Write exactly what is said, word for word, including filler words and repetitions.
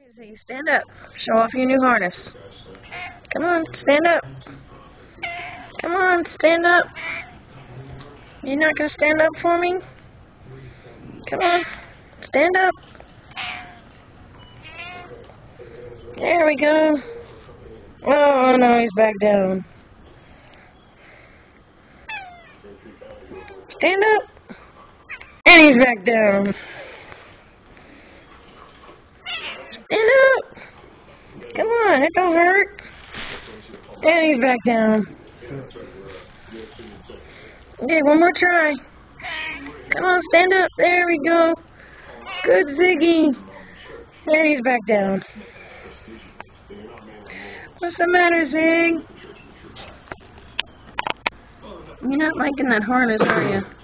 Ziggy, stand up. Show off your new harness. Come on, stand up. Come on, stand up. You're not going to stand up for me? Come on, stand up. There we go. Oh, no, he's back down. Stand up. And he's back down. Stand up. Come on, it don't hurt. And he's back down. Okay, one more try. Come on, stand up. There we go. Good, Ziggy. And he's back down. What's the matter, Zig? You're not liking that harness, are you?